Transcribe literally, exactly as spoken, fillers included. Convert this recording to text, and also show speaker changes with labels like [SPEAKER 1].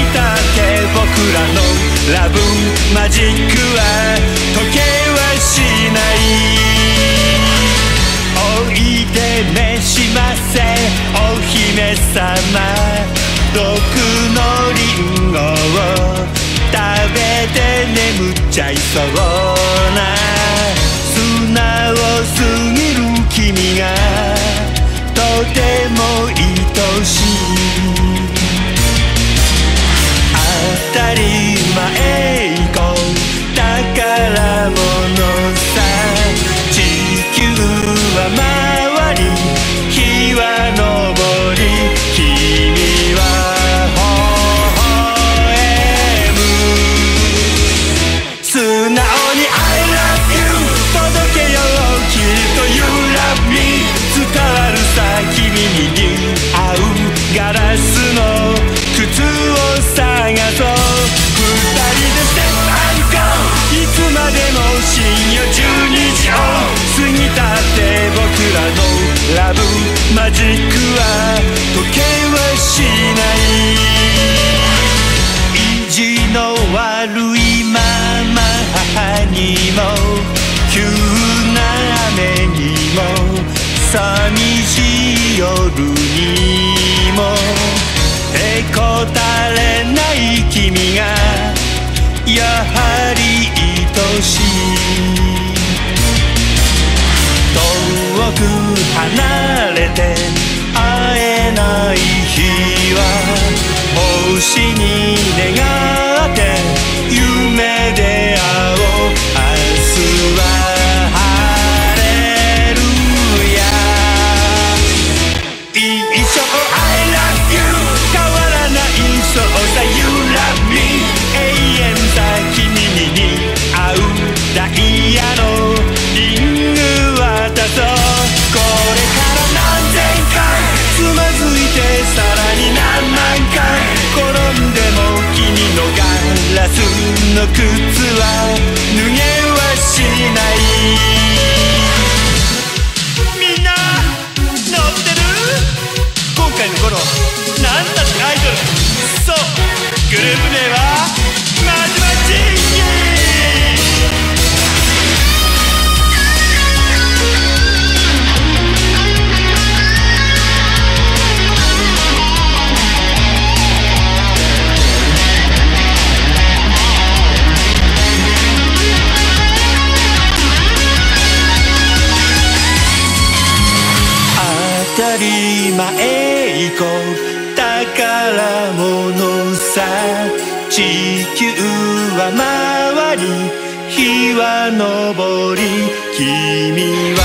[SPEAKER 1] たって僕らのラブマジックは時計はしないおいで召しませお姫様毒のリンゴを食べて眠っちゃいそうな素直すぎる君がとても愛しい当たり前こう宝物さ地球は回り日は昇り君は素直に I love you 届けようきっと You love me 伝わるさ君に似合うガラスの靴を探そう二人でステップアンドゴーいつまでも深夜じゅうにじを過ぎたって僕らのラブマジックは時計はしない意地の悪いまま母にも急な雨にも寂しい夜にもへこたれない君がやはり愛しい遠く離れて会えない日は星に願って夢で会おう明日は晴れるや一生 I love you 変わらないそうさ You love me 永遠さ君に似合うダイヤのリング渡そうこれから何千回つまずいてさらに何万回転んでも君のガラスの靴は脱げはしないみんな乗ってる今回のこのなんたってアイドルそうグループ名はマジマジ当たり前行こう宝物さ地球は回り日は昇り君は